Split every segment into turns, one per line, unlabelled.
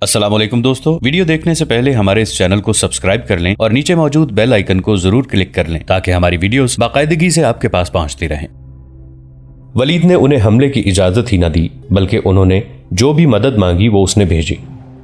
अस्सलाम वालेकुम दोस्तों, वीडियो देखने से पहले हमारे इस चैनल को सब्सक्राइब कर लें और नीचे मौजूद बेल आइकन को जरूर क्लिक कर लें ताकि हमारी वीडियोस बाकायदगी से आपके पास पहुंचती रहें।
वलीद ने उन्हें हमले की इजाजत ही न दी, बल्कि उन्होंने जो भी मदद मांगी वो उसने भेजी।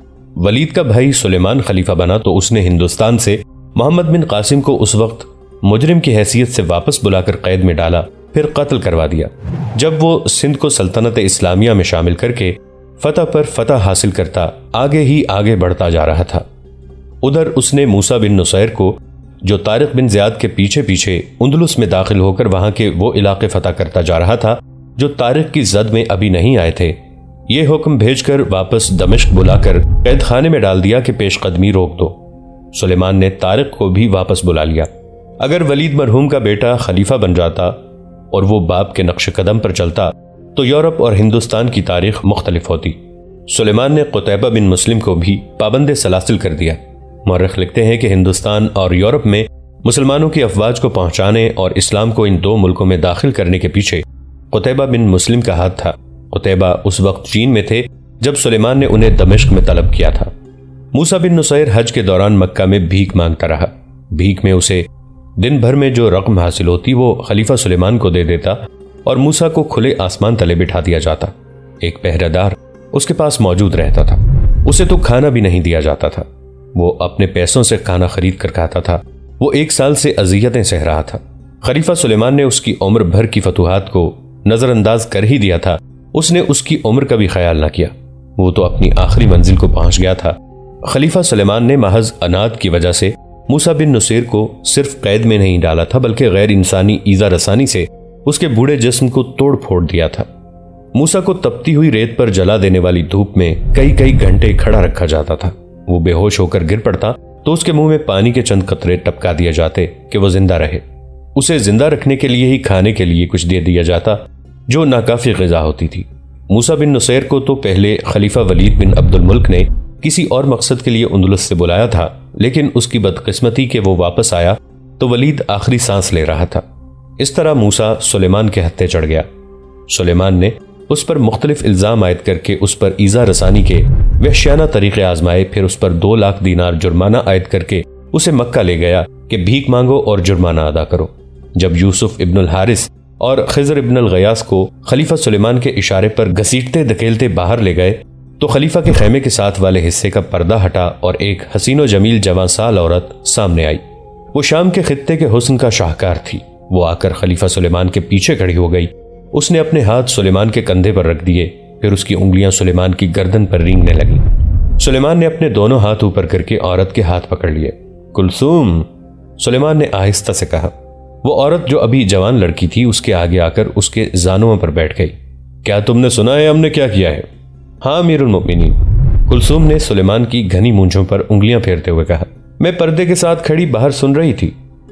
वलीद का भाई सुलेमान खलीफा बना तो उसने हिंदुस्तान से मोहम्मद बिन कासिम को उस वक्त मुजरिम की हैसियत से वापस बुलाकर कैद में डाला, फिर कत्ल करवा दिया। जब वो सिंध को सल्तनत इस्लामिया में शामिल करके फतह पर फतह हासिल करता आगे ही आगे बढ़ता जा रहा था। उधर उसने मूसा बिन नुसैर को, जो तारिक बिन ज़ियाद के पीछे पीछे उंदलुस में दाखिल होकर वहां के वो इलाके फतह करता जा रहा था जो तारिक की जद में अभी नहीं आए थे, ये हुक्म भेजकर वापस दमिश्क बुलाकर कैद खाने में डाल दिया कि पेशकदमी रोक दो। सुलेमान ने तारिक को भी वापस बुला लिया। अगर वलीद मरहूम का बेटा खलीफा बन जाता और वो बाप के नक्श कदम पर चलता तो यूरोप और हिंदुस्तान की तारीख मुख्तलिफ होती। सुलेमान ने कुतैबा बिन मुस्लिम को भी पाबंद सलासिल कर दिया। मौरख लिखते हैं कि हिंदुस्तान और यूरोप में मुसलमानों की अफवाज को पहुंचाने और इस्लाम को इन दो मुल्कों में दाखिल करने के पीछे कुतैबा बिन मुस्लिम का हाथ था। कुतैबा उस वक्त चीन में थे जब सुलेमान ने उन्हें दमिश्क में तलब किया था। मूसा बिन नुसैर हज के दौरान मक्का में भीख मांगता रहा। भीख में उसे दिन भर में जो रकम हासिल होती वो खलीफा सुलेमान को दे देता और मूसा को खुले आसमान तले बिठा दिया जाता। एक पहरेदार उसके पास मौजूद रहता था। उसे तो खाना भी नहीं दिया जाता था। वो अपने पैसों से खाना खरीद कर खाता था। वो 1 साल से अजियतें सह रहा था। खलीफा सुलेमान ने उसकी उम्र भर की फतूहात को नजरअंदाज कर ही दिया था। उसने उसकी उम्र का भी ख्याल न किया। वो तो अपनी आखिरी मंजिल को पहुंच गया था। खलीफा सुलेमान ने महज अनाद की वजह से मूसा बिन नुसैर को सिर्फ कैद में नहीं डाला था, बल्कि गैर इंसानी ईजा रसानी से उसके बूढ़े जिस्म को तोड़ फोड़ दिया था। मूसा को तपती हुई रेत पर जला देने वाली धूप में कई कई घंटे खड़ा रखा जाता था। वो बेहोश होकर गिर पड़ता तो उसके मुंह में पानी के चंद कतरे टपका दिए जाते कि वो जिंदा रहे। उसे जिंदा रखने के लिए ही खाने के लिए कुछ दे दिया जाता जो नाकाफी ग़िज़ा होती थी। मूसा बिन नुसैर को तो पहले खलीफा वलीद बिन अब्दुल मुल्क ने किसी और मकसद के लिए उंदुलुस से बुलाया था, लेकिन उसकी बदकिस्मती के वो वापस आया तो वलीद आखिरी सांस ले रहा था। इस तरह मूसा सुलेमान के हत्थे चढ़ गया। सुलेमान ने उस पर मुख्तलिफ इल्ज़ाम आयद करके उस पर ईजा रसानी के वहशियाना तरीके आजमाए। फिर उस पर 2 लाख दीनार जुर्माना आयद करके उसे मक्का ले गया कि भीख मांगो और जुर्माना अदा करो। जब यूसुफ इब्नुल हारिस और खिज़र इब्नुल गयास को खलीफा सुलेमान के इशारे पर घसीटते धकेलते बाहर ले गए तो खलीफा के खेमे के साथ वाले हिस्से का पर्दा हटा और एक हसीनो जमील जवान साल औरत सामने आई। वो शाम के खित्ते के हुस्न का शाहकार थी। वो आकर खलीफा सुलेमान के पीछे खड़ी हो गई। उसने अपने हाथ सुलेमान के कंधे पर रख दिए, फिर उसकी उंगलियां सुलेमान की गर्दन पर रेंगने लगी। सुलेमान ने अपने दोनों हाथ ऊपर करके औरत के हाथ पकड़ लिए। कुलसूम, सुलेमान ने आहिस्ता से कहा। वो औरत जो अभी जवान लड़की थी उसके आगे आकर उसके जानों पर बैठ गई। क्या तुमने सुना है हमने क्या किया है? हाँ अमीरुल मोमिनीन, कुलसूम ने सुलेमान की घनी मूंछों पर उंगलियां फेरते हुए कहा। मैं पर्दे के साथ खड़ी बाहर सुन रही थी।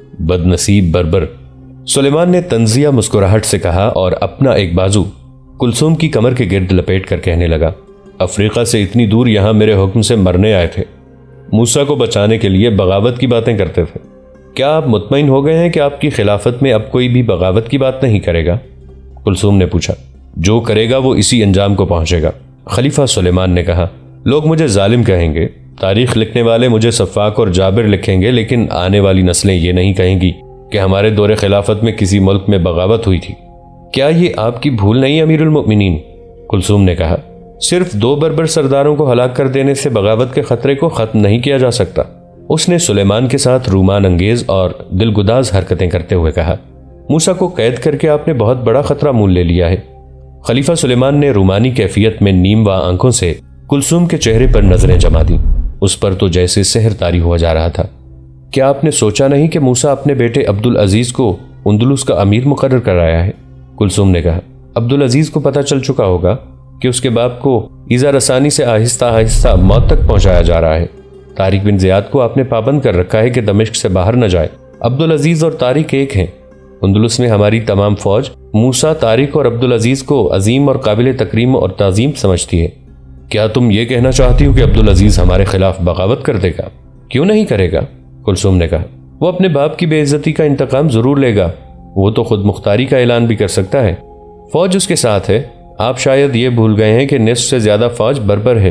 बदनसीब बर्बर, सुलेमान ने तंजिया मुस्कुराहट से कहा और अपना एक बाजू कुलसूम की कमर के गिर्द लपेट कर कहने लगा। अफ्रीका से इतनी दूर यहां मेरे हुक्म से मरने आए थे। मूसा को बचाने के लिए बगावत की बातें करते थे। क्या आप मुतमईन हो गए हैं कि आपकी खिलाफत में अब कोई भी बगावत की बात नहीं करेगा? कुलसूम ने पूछा। जो करेगा वो इसी अंजाम को पहुंचेगा। खलीफा सुलेमान ने कहा। लोग मुझे जालिम कहेंगे, तारीख लिखने वाले मुझे सफ़ाक और जाबिर लिखेंगे, लेकिन आने वाली नस्लें ये नहीं कहेंगी कि हमारे दौरे खिलाफत में किसी मुल्क में बगावत हुई थी। क्या ये आपकी भूल नहीं अमीरुल मोमिनीन? कुलसूम ने कहा। सिर्फ 2 बर्बर सरदारों को हलाक कर देने से बगावत के खतरे को खत्म नहीं किया जा सकता। उसने सुलेमान के साथ रूमान अंगेज और दिलगुदाज हरकतें करते हुए कहा। मूसा को कैद करके आपने बहुत बड़ा खतरा मोल ले लिया है। खलीफा सुलेमान ने रूमानी कैफियत में नीमवा आंखों से कुलसूम के चेहरे पर नजरें जमा दी। उस पर तो जैसे सहर तारी हुआ जा रहा था। क्या आपने सोचा नहीं कि मूसा अपने बेटे अब्दुल अजीज को उंदुलुस का अमीर मुकर्रर कराया है? कुलसूम ने कहा। अब्दुल अजीज को पता चल चुका होगा कि उसके बाप को ईजा रसानी से आहिस्ता आहिस्ता मौत तक पहुंचाया जा रहा है। तारिक बिन ज़ियाद को आपने पाबंद कर रखा है कि दमिश्क से बाहर न जाए। अब्दुल अजीज और तारिक एक हैं। उंदुलुस में हमारी तमाम फौज मूसा, तारिक और अब्दुल अजीज को अजीम और काबिल तकरीम और ताजीम समझती है। क्या तुम ये कहना चाहती हो कि अब्दुल अजीज हमारे खिलाफ बगावत कर देगा? क्यों नहीं करेगा? कुलसूम ने कहा। वो अपने बाप की बेइज्जती का इंतकाम जरूर लेगा। वो तो खुद मुख्तारी का ऐलान भी कर सकता है। फौज उसके साथ है। आप शायद ये भूल गए हैं कि निस्फ से ज्यादा फौज बर्बर है।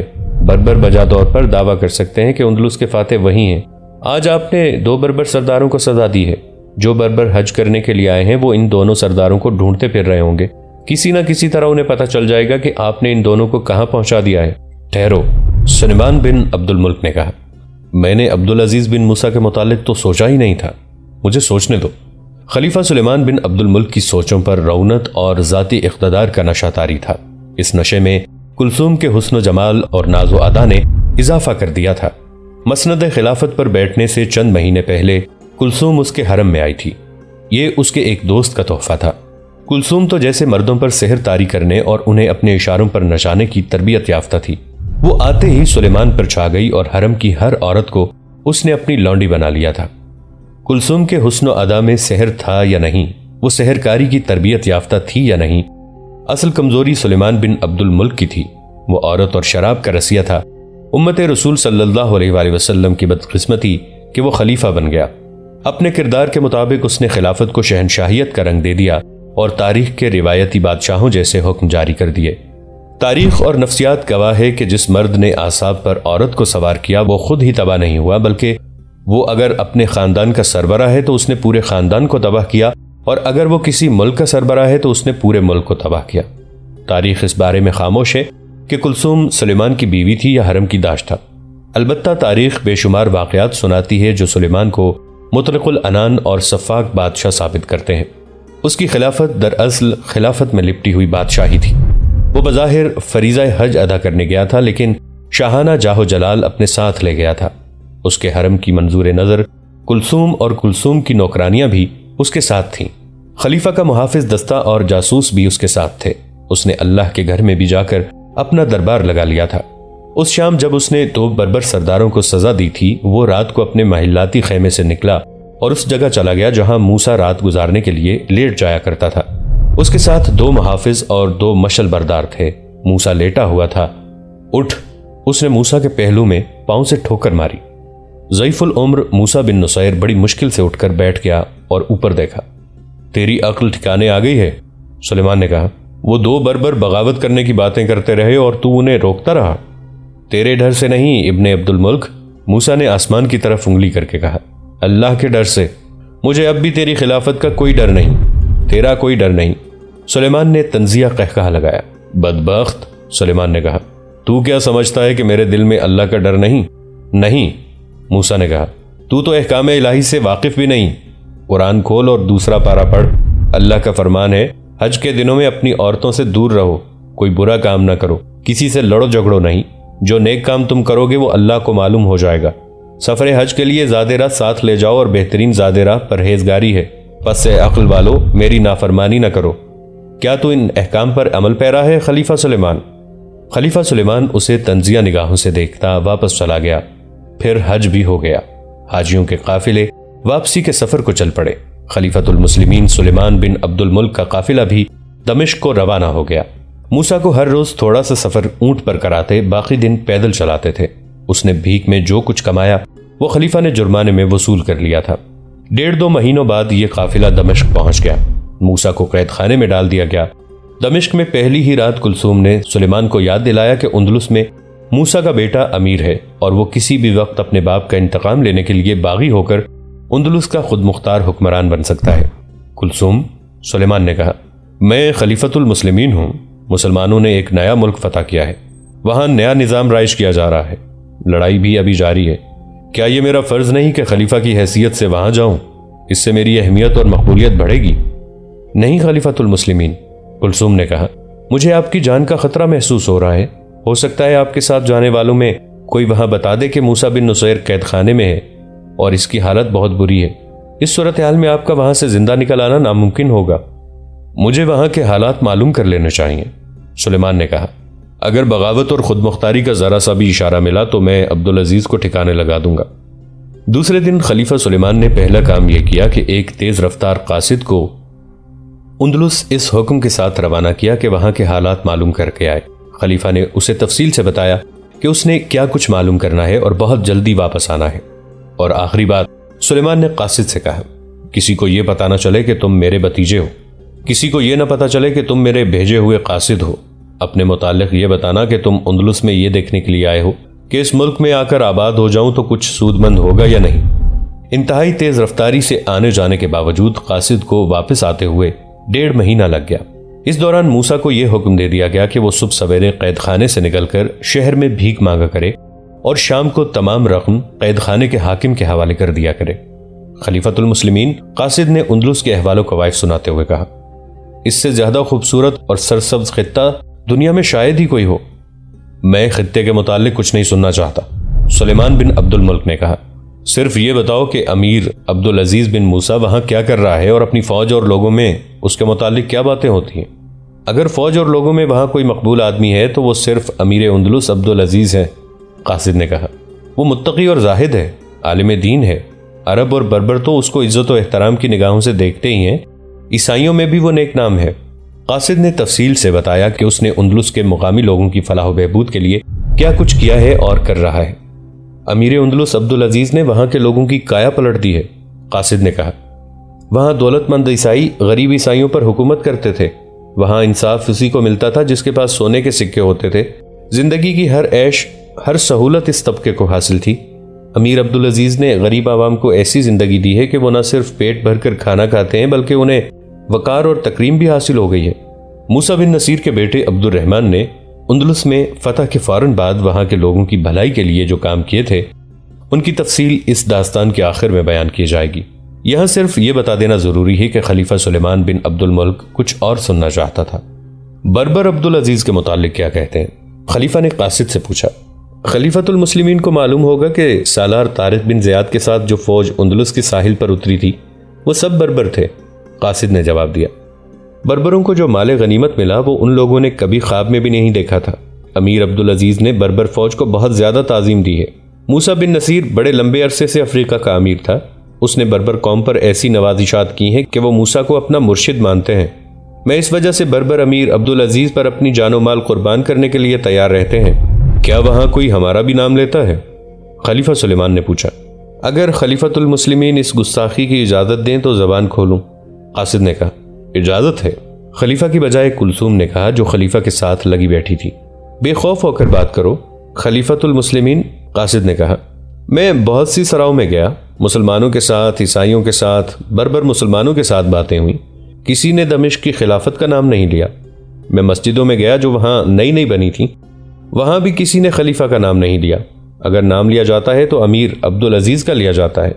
بربر بجا طور پر دعویٰ کر سکتے ہیں کہ اندلس کے فاتح وہی ہیں۔ آج آپ نے 2 بربر سرداروں کو سزا دی ہے۔ جو بربر حج کرنے کے لیے آئے ہیں وہ ان دونوں سرداروں کو ڈھونڈتے پھر رہے ہوں گے۔ کسی نہ کسی طرح انہیں پتہ چل جائے گا کہ آپ نے ان دونوں کو کہاں پہنچا دیا ہے۔ ٹھہرو، سلیمان بن عبد الملک نے کہا، میں نے عبدالعزیز بن موسیٰ کے متعلق تو سوچا ہی نہیں تھا، مجھے سوچنے دو۔ خلیفہ سلیمان بن عبد الملک کی سوچوں پر رونت اور ذاتی اقتدار کا نشہ طاری تھا۔ اس نشے میں کلثوم کے حسن و جمال اور ناز و ادا نے اضافہ کر دیا تھا۔ مسند خلافت پر بیٹھنے سے چند مہینے پہلے کلثوم اس کے حرم میں آئی تھی۔ یہ اس کے ایک دوست کا تحفہ تھا۔ کلثوم تو جیسے مردوں پر سحر طاری کرنے اور انہیں اپنے اشاروں پر نچانے کی تربیت یافتہ تھی۔ وہ آتے ہی سلیمان پر چھا گئی اور حرم کی ہر عورت کو اس نے اپنی لونڈی بنا لیا تھا۔ کلثوم کے حسن و ادا میں سحر تھا یا نہیں، وہ سحر کاری کی تربیت یافتہ تھی یا نہیں، اصل کمزوری سلیمان بن عبد الملک کی تھی۔ وہ عورت اور شراب کا رسیہ تھا۔ امت رسول صلی اللہ علیہ وآلہ وسلم کی بدقسمتی کہ وہ خلیفہ بن گیا۔ اپنے کردار کے مطابق اس نے خلافت کو شہنشاہیت کا رنگ دے دیا اور تاریخ کے روایتی بادشاہوں جیسے حکم جاری کر دیے۔ تاریخ اور نفسیات گواہ ہے کہ جس مرد نے اعصاب پر عورت کو سوار کیا وہ خود ہی تباہ نہیں ہوا، بلکہ وہ اگر اپنے خاندان کا سربراہ ہے تو اس نے پورے خاندان کو تباہ کیا، اور اگر وہ کسی ملک کا سربراہ ہے تو اس نے پورے ملک کو تباہ کیا۔ تاریخ اس بارے میں خاموش ہے کہ کلثوم سلیمان کی بیوی تھی یا حرم کی داش تھا۔ البتہ تاریخ بے شمار واقعات سناتی ہے جو سلیمان کو مطلق العنان اور شفاق بادشاہ ثابت کرتے ہیں۔ اس کی خلافت دراصل خلافت میں لپٹی ہوئی بادشاہی تھی۔ وہ بظاہر فریضہ حج ادا کرنے گیا تھا، لیکن شاہانہ جاہ و جلال اپنے ساتھ لے گیا تھا۔ اس کے حرم کی منظور نظر کلثوم اور کلثوم کی نوکرانیاں بھی اس کے ساتھ تھیں۔ خلیفہ کا محافظ دستہ اور جاسوس بھی اس کے ساتھ تھے۔ اس نے اللہ کے گھر میں بھی جا کر اپنا دربار لگا لیا تھا۔ اس شام جب اس نے 2 بربر سرداروں کو سزا دی تھی، وہ رات کو اپنے محلاتی خیمے سے نکلا اور اس جگہ چلا گیا جہاں موسیٰ رات گزارنے کے لیے لیٹ جایا کرتا تھا۔ اس کے ساتھ 2 محافظ اور 2 مشل بردار تھے۔ موسیٰ لیٹا ہوا تھا۔ اٹھ، اس نے موسیٰ کے پہلو میں پاؤں سے ٹھوکر ماری۔ ضعیف العمر موسیٰ بن نصیر بڑی مشکل سے اٹھ کر بیٹھ گیا اور اوپر دیکھا۔ تیری عقل ٹھکانے آ گئی ہے؟ سلیمان نے کہا۔ وہ 2 بربر بغاوت کرنے کی باتیں کرتے رہے اور تو انہیں روکتا رہا۔ تیرے ڈر سے نہیں ابن عبد الملک، موسیٰ نے آسمان کی طرف انگلی کر کے کہا، اللہ کے ڈر سے۔ مجھے اب بھی تیری خلافت کا کوئی ڈر نہیں، تیرا کوئی ڈر نہیں۔ سلیمان نے تنزیہ قہقہہ لگایا۔ بدبخت، سلیمان نے کہا، تو کیا سمجھتا ہے کہ میرے دل میں اللہ کا ڈر نہیں؟ نہیں، موسیٰ نے کہا، تو احکام الہی سے واقف بھی نہیں۔ قرآن کھول اور دوسرا پارہ پڑھ۔ اللہ کا فرمان ہے، حج کے دنوں میں اپنی عورتوں سے دور رہو، کوئی برا کام نہ کرو، کسی سے لڑو جھگڑو نہیں۔ جو نیک کام تم کرو گے وہ اللہ کو معلوم ہو جائے گا۔ سفر حج کے لیے زاد راہ ساتھ لے جاؤ اور بہترین زاد راہ پرہیزگاری ہے۔ پس سے عقل والو میری نافرمانی نہ کرو۔ کیا تو ان احکام پر عمل پیرا ہے خلیفہ سلیمان؟ خلیفہ سلیمان اسے تنزیہ نگاہوں سے دیکھتا واپس چلا گیا۔ پھر حج بھی ہو گیا۔ حاجیوں کے قافلے واپسی کے سفر کو چل پڑے۔ خلیفۃ المسلمین سلیمان بن عبد الملک کا قافلہ بھی دمشق کو روانہ ہو گیا۔ موسیٰ کو ہر روز تھوڑا سا سفر اونٹ پر کراتے، باقی دن پیدل چلاتے تھے۔ اس نے بھیک میں جو کچھ کمایا وہ خلیفہ نے جرمانے میں وصول کر لیا تھا۔ 1.5-2 مہینوں بعد یہ قافلہ دمشق پہنچ گیا۔ موسیٰ کو قید خانے میں ڈال دیا گیا۔ دمشق میں پہلی ہی رات کلثوم نے سلیمان کو یاد دلایا کہ اندلس میں موسیٰ کا بیٹا امیر ہے اور وہ کسی بھی وقت اپنے باپ کا انتقام لینے کے لیے باغی ہو کر اندلس کا خود مختار حکمران بن سکتا ہے۔ کلثوم، سلیمان نے کہا، میں خلیفۃ المسلمین ہوں۔ مسلمانوں نے ایک نیا ملک فتح کیا ہے، وہاں نیا نظام رائج کیا جا رہا ہے، لڑائی بھی ابھی جاری ہے۔ کیا یہ میرا فرض نہیں کہ خلیفہ کی حیثیت سے وہاں جاؤں؟ اس سے میری اہمیت اور مقبولیت بڑھے گی۔ نہیں خلیفۃ المسلمین، کلثوم نے کہا، مجھے آپ کی جان کا خطرہ محسوس ہو رہا ہے۔ ہو سکتا ہے آپ کے ساتھ جانے والوں میں کوئی وہاں بتا دے کہ موسیٰ بن نصیر قید خانے میں ہے اور اس کی حالت بہت بری ہے۔ اس صورتحال میں آپ کا وہاں سے زندہ نکل آنا ناممکن ہوگا۔ مجھے وہاں کے حالات معلوم کر لینے چاہیے، سلیمان نے کہا۔ اگر بغاوت اور خود مختاری کا ذرا سا بھی اشارہ ملا تو میں عبدالعزیز کو ٹھکانے لگا دوں گا۔ دوسرے دن خلیفہ سلیمان نے پہلا کام یہ کیا کہ ایک تیز رفتار قاصد کو اندلس اس حکم کے ساتھ روانہ کیا کہ وہاں کے حالات معلوم کر کے آئے۔ خلیفہ نے اسے تفصیل سے بتایا کہ اس نے کیا کچھ معلوم کرنا ہے اور بہت جلدی واپس آنا ہے۔ اور آخری بات سلیمان نے قاصد سے کہا، کسی کو یہ پتہ نہ چلے کہ تم میرے بھتیجے ہو، کسی کو یہ نہ پتہ چلے کہ تم میرے بھیجے ہوئے قاصد ہو۔ اپنے متعلق یہ بتانا کہ تم اندلس میں یہ دیکھنے کے لیے آئے ہو کہ اس ملک میں آ کر آباد ہو جاؤں تو کچھ سود مند ہوگا یا نہیں۔ انتہائی تیز رفتاری سے آنے جانے کے باوجود قاصد کو واپس آتے ہوئے 1.5 مہینہ لگ گیا۔ اس دوران موسیٰ کو یہ حکم دے دیا گیا کہ وہ صبح سویرے قید خانے سے نکل کر شہر میں بھیک مانگا کرے اور شام کو تمام رقم قید خانے کے حاکم کے حوالے کر دیا کرے۔ خلیفۃ المسلمین قاصد نے اندلس کے احوال و قوائف سناتے ہوئے کہا، اس سے زیادہ خوبصورت اور سرسبز خطہ دنیا میں شاید ہی کوئی ہو۔ میں خطے کے متعلق کچھ نہیں سننا چاہتا، سلیمان بن عبد الملک نے کہا۔ صرف یہ بتاؤ کہ امیر عبدالعزیز بن موسیٰ وہاں کیا کر رہا ہے اور اپنی فوج اور لوگوں میں اس کے متعلق کیا باتیں ہوتی ہیں؟ اگر فوج اور لوگوں میں وہاں کوئی مقبول آدمی ہے تو وہ صرف امیر اندلس عبدالعزیز ہے، قاصد نے کہا۔ وہ متقی اور زاہد ہے، عالم دین ہے۔ عرب اور بربر تو اس کو عزت و احترام کی نگاہوں سے دیکھتے ہی ہیں، عیسائیوں میں بھی وہ نیک نام ہے۔ قاصد نے تفصیل سے بتایا کہ اس نے اندلس کے مقامی لوگوں کی فلاح و بہبود کے لیے کیا کچھ کیا ہے اور کر رہا ہے۔ امیر اندلس عبدالعزیز نے وہاں کے لوگوں کی کایا پلٹ دی ہے، قاصد نے کہا۔ وہاں دولت مند عیسائی غریب عیسائیوں پر حکومت کرتے تھے۔ وہاں انصاف اسی کو ملتا تھا جس کے پاس سونے کے سکے ہوتے تھے۔ زندگی کی ہر عیش، ہر سہولت اس طبقے کو حاصل تھی۔ امیر عبدالعزیز نے غریب عوام کو ایسی زندگی دی ہے کہ وہ نہ صرف پیٹ بھر کر کھانا کھاتے ہیں بلکہ انہیں وقار اور تکریم بھی حاصل ہو گئی ہے۔ موسیٰ بن نصیر کے بیٹے عبد الرحمن نے اندلس میں فتح کے فوراً بعد وہاں کے لوگوں کی بھلائی کے لیے جو کام کیے تھے ان کی تفصیل اس داستان کے آخر میں بیان کی جائے گی۔ یہاں صرف یہ بتا دینا ضروری ہے کہ خلیفہ سلیمان بن عبد الملک کچھ اور سننا چاہتا تھا۔ بربر عبدالعزیز کے متعلق کیا کہتے ہیں؟ خلیفہ نے قاصد سے پوچھا۔ خلیفۃ المسلمین کو معلوم ہوگا کہ سالار طارق بن زیاد کے ساتھ جو فوج اندلس کے ساحل پر اتری تھی وہ سب بربر تھے، قاصد نے جواب دیا۔ بربروں کو جو مال غنیمت ملا وہ ان لوگوں نے کبھی خواب میں بھی نہیں دیکھا تھا۔ امیر عبدالعزیز نے بربر فوج کو بہت زیادہ تعظیم دی ہے۔ موسیٰ بن نصیر بڑے لمبے عرصے سے افریقہ کا امیر تھا۔ اس نے بربر قوم پر ایسی نوازشات کی ہیں کہ وہ موسیٰ کو اپنا مرشد مانتے ہیں۔ میں اس وجہ سے بربر امیر عبدالعزیز پر اپنی جان و مال قربان کرنے کے لیے تیار رہتے ہیں۔ کیا وہاں کوئی ہمارا بھی نام لیتا ہے؟ خلیفہ سلیمان نے پوچھا۔ اگر خلیفۃ المسلمین اس گستاخی کی اجازت دیں تو زبان کھولوں، قاصد نے کہا۔ اجازت ہے، خلیفہ کی بجائے کلثوم نے کہا جو خلیفہ کے ساتھ لگی بیٹھی تھی۔ بے خوف ہو کر بات کرو خلیفۃ المسلمین، قاصد نے کہا۔ میں بہت سی سراؤں میں گیا، مسلمانوں کے ساتھ، عیسائیوں کے ساتھ، بربر مسلمانوں کے ساتھ باتیں ہوئیں، کسی نے دمشق کی خلافت کا نام نہیں لیا۔ میں مسجدوں میں گیا جو وہاں نئی نئی بنی تھیں، وہاں بھی کسی نے خلیفہ کا نام نہیں لیا۔ اگر نام لیا جاتا ہے تو امیر عبدالعزیز کا لیا جاتا ہے۔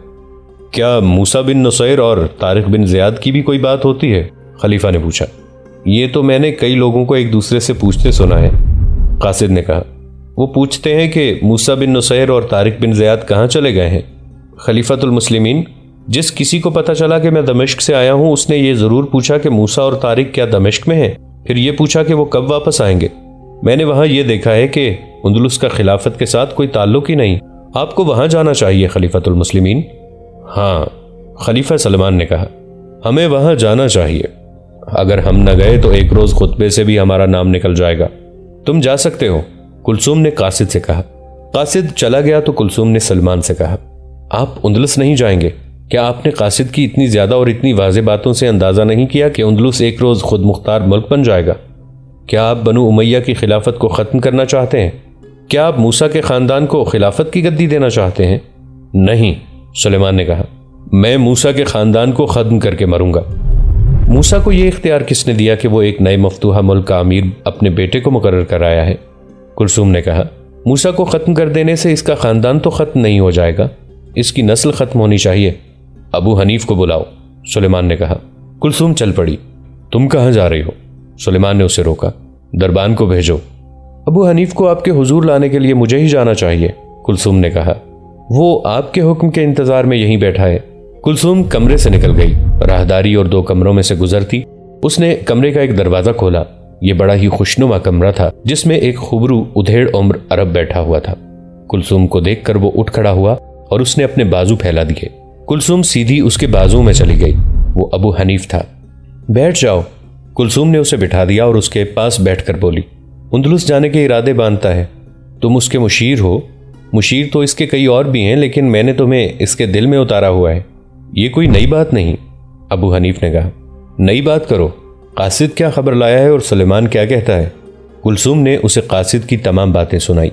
کیا موسیٰ بن نصیر اور طارق بن زیاد کی بھی کوئی بات ہوتی ہے؟ خلیفہ نے پوچھا۔ یہ تو میں نے کئی لوگوں کو ایک دوسرے سے پوچھتے سنا ہے، قاصد نے کہا۔ وہ پوچھتے ہیں کہ موسیٰ بن نصیر اور طارق بن زیاد کہاں چلے گئے ہیں؟ خلیفۃ المسلمین، جس کسی کو پتہ چلا کہ میں دمشق سے آیا ہوں اس نے یہ ضرور پوچھا کہ موسیٰ اور طارق کیا دمشق میں ہیں، پھر یہ پوچھا کہ وہ کب واپس آئیں گے۔ میں نے وہاں یہ دیکھا ہے کہ اندلس کا خلافت کے ساتھ کوئی تعلق ہی نہیں۔ آپ کو وہاں جانا چاہیے خلیفۃ المسلمین۔ ہاں، خلیفہ سلمان نے کہا، ہمیں وہاں جانا چاہیے۔ اگر ہم نہ گئے تو ایک روز خطبے سے بھی ہمارا نام نکل جائے گا۔ تم جا سکتے ہو، کلثوم نے قاصد سے کہا۔ قاصد چلا گیا تو کلثوم نے سلمان سے کہا، آپ اندلس نہیں جائیں گے؟ کیا آپ نے قاصد کی اتنی زیادہ اور اتنی واضح باتوں سے اندازہ نہیں کیا کہ اندلس ایک روز خود مختار ملک بن جائے گا؟ کیا آپ بنو امیہ کی خلافت کو ختم کرنا چاہتے ہیں؟ کیا آپ موسیٰ کے خاندان کو خلافت کی گدی دینا چاہتے ہیں؟ نہیں، سلیمان نے کہا، میں موسیٰ کے خاندان کو ختم کر کے مروں گا۔ موسیٰ کو یہ اختیار کس نے دیا کہ وہ ایک نئے مفتوحہ ملک کا امیر اپنے بیٹے کو مقرر کرایا ہے؟ کلثوم نے کہا، موسیٰ کو ختم کر دینے سے اس کا خاندان تو ختم نہیں ہو جائے گا، اس کی نسل ختم ہونی چاہیے۔ ابو حنیف کو بلاؤ، سلیمان نے کہا۔ کلثوم چل پڑی۔ تم کہاں جا رہی ہو؟ سلیمان نے اسے روکا۔ دربان کو بھیجو۔ ابو حنیف کو آپ کے حضور لانے کے لیے مجھے ہی جانا چاہیے، کلثوم نے کہا۔ وہ آپ کے حکم کے انتظار میں یہیں بیٹھا ہے۔ کلثوم کمرے سے نکل گئی۔ راہداری اور 2 کمروں میں سے گزرتی اس نے کمرے کا ایک دروازہ کھولا۔ یہ بڑا ہی خوشنما کمرہ تھا جس میں ایک خبرو ادھیڑ عمر عرب بیٹھا ہوا تھا۔ کلثوم کو دیکھ کر وہ اٹھ کھڑا ہوا اور اس نے اپنے بازو پھیلا دیے۔ کلثوم سیدھی اس کے بازو میں چلی گئی۔ وہ ابو حنیف تھا۔ بیٹھ جاؤ، کلثوم نے اسے بٹھا دیا اور اس کے پاس بیٹھ کر بولی، اندلس جانے کے ارادے باندھتا ہے، تم اس کے مشیر ہو۔ مشیر تو اس کے کئی اور بھی ہیں لیکن میں نے تمہیں اس کے دل میں اتارا ہوا ہے، یہ کوئی نئی بات نہیں۔ ابو حنیف نے کہا، نئی بات کرو، قاصد کیا خبر لایا ہے اور سلیمان کیا کہتا ہے؟ کلثوم نے اسے قاصد کی تمام باتیں سنائی۔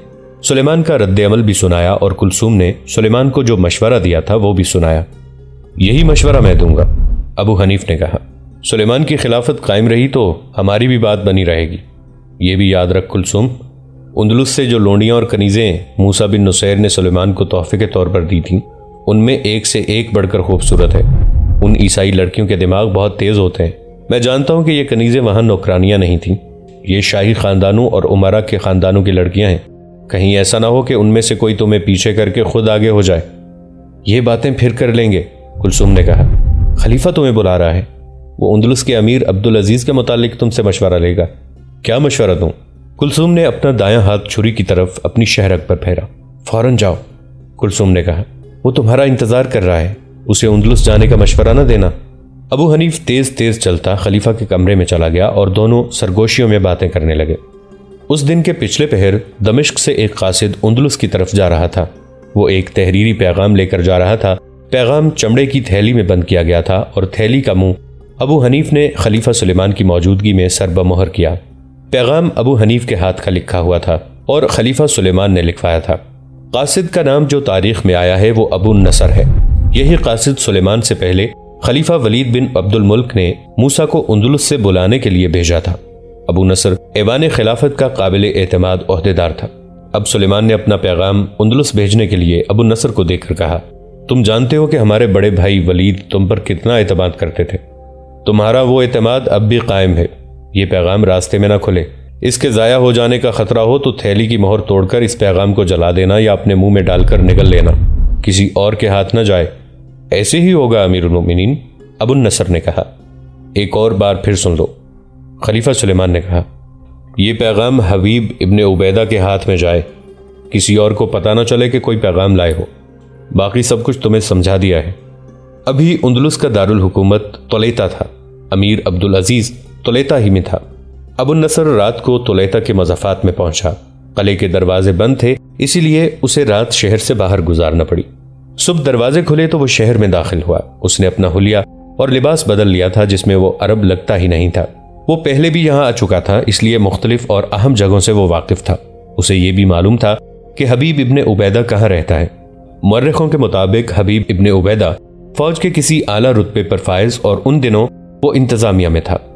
سلیمان کا رد عمل بھی سنایا اور کلثوم نے سلیمان کو جو مشورہ دیا تھا وہ بھی سنایا۔ یہی مشورہ میں دوں گا، ابو حنیف نے کہا۔ سلیمان کی خلافت قائم رہی تو ہماری بھی بات بنی رہے گی۔ یہ بھی یاد رکھ کلثوم، اندلس سے جو لونڈیاں اور کنیزیں موسیٰ بن نصیر نے سلیمان کو تحفے کے طور پر دی تھیں، ان میں ایک سے ایک بڑھ کر خوبصورت ہے۔ ان عیسائی لڑکیوں کے دماغ بہت تیز ہوتے ہیں۔ میں جانتا ہوں کہ یہ کنیزیں وہاں نوکرانیاں نہیں تھیں، یہ شاہی خاندانوں اور امراء کے خاندانوں کی لڑکیاں ہیں۔ کہیں ایسا نہ ہو کہ ان میں سے کوئی تمہیں پیچھے کر کے خود آگے ہو جائے۔ یہ باتیں پھر کر لیں گے، کلثوم نے کہا۔ خلیفہ تمہیں بلا رہا ہے، وہ اندلس کے امیر عبدالعزیز کے متعلق تم سے مشورہ لے گا۔ کیا مشورہ دوں؟ کلثوم نے اپنا دایاں ہاتھ چھری کی طرف اپنی شہرک پر پھیرا۔ فوراً جاؤ، کلثوم نے کہا، وہ تمہارا انتظار کر رہا ہے، اسے اندلس جانے کا مشورہ نہ دینا۔ ابو حنیف تیز تیز چلتا خلیفہ کے کمرے میں چلا گیا اور دونوں سرگوشیوں میں باتیں کرنے لگے۔ اس دن کے پچھلے پہر دمشق سے ایک قاصد اندلس کی طرف جا رہا تھا۔ وہ ایک تحریری پیغام لے کر جا رہا تھا۔ پیغام چمڑے کی تھیلی میں بند کیا گیا تھا اور تھیلی کا منہ ابو حنیف نے خلیفہ سلیمان کی موجودگی میں سر بمہر کیا۔ پیغام ابو حنیف کے ہاتھ کا لکھا ہوا تھا اور خلیفہ سلیمان نے لکھوایا تھا۔ قاصد کا نام جو تاریخ میں آیا ہے وہ ابو النصر ہے۔ یہی قاصد سلیمان سے پہلے خلیفہ ولید بن عبد الملک نے موسیٰ کو اندلس سے بلانے کے لیے بھیجا تھا۔ ابو نصر ایوان خلافت کا قابل اعتماد عہدیدار تھا۔ اب سلیمان نے اپنا پیغام اندلس بھیجنے کے لیے ابو نصر کو دیکھ کر کہا، تم جانتے ہو کہ ہمارے بڑے بھائی ولید تم پر کتنا اعتماد کرتے تھے۔ تمہارا وہ اعتماد اب بھی قائم ہے۔ یہ پیغام راستے میں نہ کھلے، اس کے ضائع ہو جانے کا خطرہ ہو تو تھیلی کی مہر توڑ کر اس پیغام کو جلا دینا یا اپنے منہ میں ڈال کر نگل لینا، کسی اور کے ہاتھ نہ جائے۔ ایسے ہی ہوگا امیر المومنین، ابو النصر نے کہا۔ ایک اور بار پھر سن لو، خلیفہ سلیمان نے کہا۔ یہ پیغام حبیب ابن عبیدہ کے ہاتھ میں جائے، کسی اور کو پتہ نہ چلے کہ کوئی پیغام لائے ہو۔ باقی سب کچھ تمہیں سمجھا دیا ہے۔ ابھی اندلس کا دارالحکومت طلیطہ تھا۔ امیر عبدالعزیز طلیطہ ہی میں تھا۔ ابو النصر رات کو طلیطہ کے مضافات میں پہنچا۔ قلعے کے دروازے بند تھے، اسی لیے اسے رات شہر سے باہر گزارنا پڑی۔ صبح دروازے کھلے تو وہ شہر میں داخل ہوا۔ اس نے اپنا حلیہ اور لباس بدل لیا تھا جس میں وہ عرب لگتا ہی نہیں تھا۔ وہ پہلے بھی یہاں آ چکا تھا، اس لیے مختلف اور اہم جگہوں سے وہ واقف تھا۔ اسے یہ بھی معلوم تھا کہ حبیب ابن عبیدہ کہاں رہتا ہے۔ مورخوں کے مطابق حبیب ابن عبیدہ فوج کے کسی اعلیٰ رتبے پر فائز اور ان دنوں وہ انتظامیہ میں تھا۔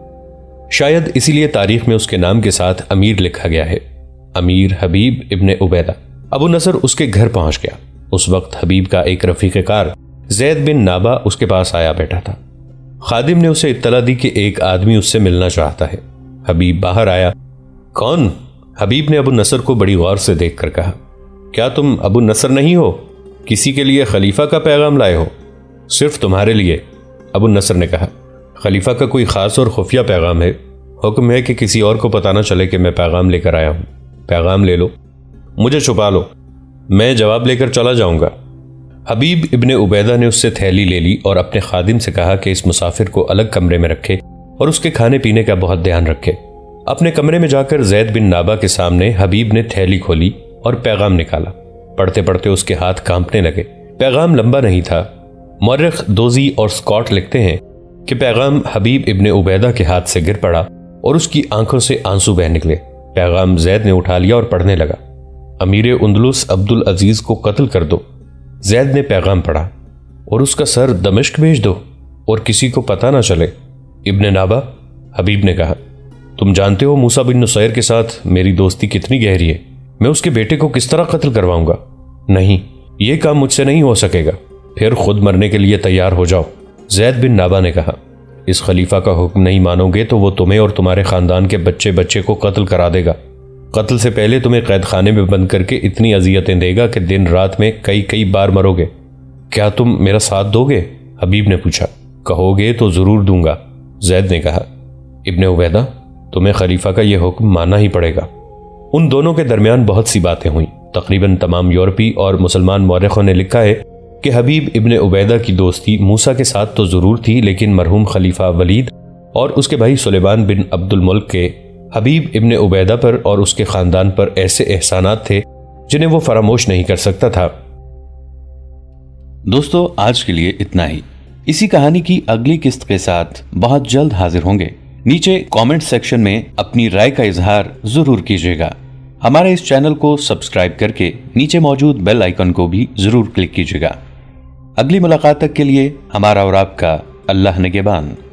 شاید اسی لیے تاریخ میں اس کے نام کے ساتھ امیر لکھا گیا ہے، امیر حبیب ابن عبیدہ۔ ابو نصر اس کے گھر پہنچ گیا۔ اس وقت حبیب کا ایک رفیق کار زید بن نابا اس کے پاس آیا بیٹھا تھا۔ خادم نے اسے اطلاع دی کہ ایک آدمی اس سے ملنا چاہتا ہے۔ حبیب باہر آیا۔ کون؟ حبیب نے ابو نصر کو بڑی غور سے دیکھ کر کہا، کیا تم ابو نصر نہیں ہو؟ کسی کے لیے خلیفہ کا پیغام لائے ہو؟ صرف تمہارے لیے، ابو نصر نے کہا۔ خلیفہ کا کوئی خاص اور خفیہ پیغام ہے؟ حکم ہے کہ کسی اور کو پتہ نہ چلے کہ میں پیغام لے کر آیا ہوں۔ پیغام لے لو، مجھے چھپا لو، میں جواب لے کر چلا جاؤں گا۔ حبیب ابن عبیدہ نے اس سے تھیلی لے لی اور اپنے خادم سے کہا کہ اس مسافر کو الگ کمرے میں رکھے اور اس کے کھانے پینے کا بہت دھیان رکھے۔ اپنے کمرے میں جا کر زید بن نابا کے سامنے حبیب نے تھیلی کھولی اور پیغام نکالا۔ پڑھتے پڑھتے اس کے ہاتھ کانپنے لگے۔ پیغام لمبا نہیں تھا۔ مورخ دوزی اور سکاٹ لکھتے ہیں کہ پیغام حبیب ابن عبیدہ کے ہاتھ سے گر پڑا اور اس کی آنکھوں سے آنسو بہہ نکلے۔ پیغام زید نے اٹھا لیا اور پڑھنے لگا، امیر اندلس عبدالعزیز کو قتل کر دو۔ زید نے پیغام پڑھا، اور اس کا سر دمشق بھیج دو اور کسی کو پتہ نہ چلے۔ ابن نابا، حبیب نے کہا، تم جانتے ہو موسیٰ بن نصیر کے ساتھ میری دوستی کتنی گہری ہے، میں اس کے بیٹے کو کس طرح قتل کرواؤں گا؟ نہیں، یہ کام مجھ سے نہیں ہو سکے گا۔ پھر خود مرنے کے لیے تیار ہو جاؤ۔ زید بن نابا نے کہا، اس خلیفہ کا حکم نہیں مانو گے تو وہ تمہیں اور تمہارے خاندان کے بچے بچے کو قتل کرا دے گا۔ قتل سے پہلے تمہیں قید خانے میں بند کر کے اتنی اذیتیں دے گا کہ دن رات میں کئی بار مرو گے۔ کیا تم میرا ساتھ دو گے؟ حبیب نے پوچھا۔ کہو گے تو ضرور دوں گا، زید نے کہا۔ ابن عبیدہ، تمہیں خلیفہ کا یہ حکم ماننا ہی پڑے گا۔ ان دونوں کے درمیان بہت سی باتیں ہوئیں۔ تقریباً تمام یورپی اور مسلمان مورخوں نے لکھا ہے کہ حبیب ابن عبیدہ کی دوستی موسیٰ کے ساتھ تو ضرور تھی، لیکن مرحوم خلیفہ ولید اور اس کے بھائی سلیمان بن عبد الملک کے حبیب ابن عبیدہ پر اور اس کے خاندان پر ایسے احسانات تھے جنہیں وہ فراموش نہیں کر سکتا تھا۔
دوستو، آج کے لیے اتنا ہی۔ اسی کہانی کی اگلی قسط کے ساتھ بہت جلد حاضر ہوں گے۔ نیچے کامنٹ سیکشن میں اپنی رائے کا اظہار ضرور کیجیے گا۔ हमारे इस चैनल को सब्सक्राइब करके नीचे मौजूद बेल आइकन को भी जरूर क्लिक कीजिएगा। अगली मुलाकात तक के लिए हमारा और आपका अल्लाह निगहबान।